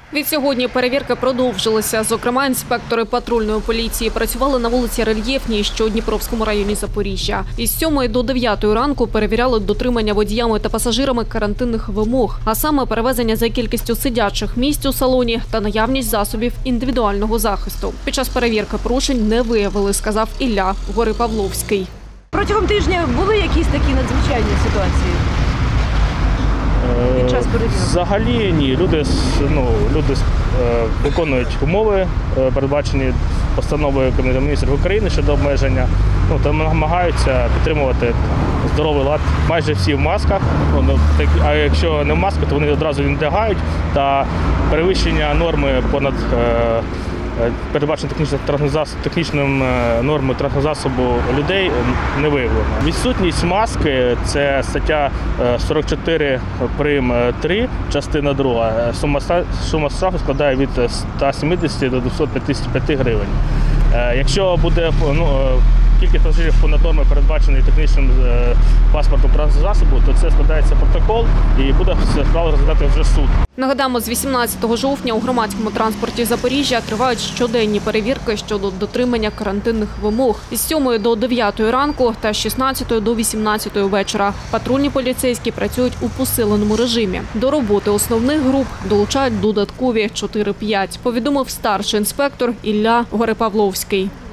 Відсьогодні перевірки продовжилися. Зокрема, інспектори патрульної поліції працювали на вулиці Рельєфній, що у Дніпровському районі Запоріжжя. Із 7 до 9 ранку перевіряли дотримання водіями та пасажирами карантинних вимог, а саме перевезення за кількістю сидячих місць у салоні та наявність засобів індивідуального захисту. Під час перевірки порушень не виявили, сказав Ілля Горипавловський. Протягом тижня були якісь такі надзвичайні ситуації? Під час перевірок? Взагалі ні. Люди виконують умови, передбачені постановою Кабінету міністрів України щодо обмеження, та намагаються підтримувати здоровий лад. Майже всі в масках, а якщо не в масках, то вони одразу не вдягають, та перевищення норми понад передбачено технічним нормою транспортного засобу людей не виявлено. Відсутність маски – це стаття 44 прим. 3, частина 2. Сума штрафу складає від 170 до 255 гривень. Якщо буде кількість пасажирів понад нормою, передбаченої технічним паспортом транспортного засобу, то це складається протокол і буде справу розглядати вже суд. Нагадаємо, з 18 жовтня у громадському транспорті Запоріжжя тривають щоденні перевірки щодо дотримання карантинних вимог. Із 7 до 9 ранку та з 16 до 18 вечора. Патрульні поліцейські працюють у посиленому режимі. До роботи основних груп долучають додаткові 4-5, повідомив старший інспектор Ілля Горипавловський.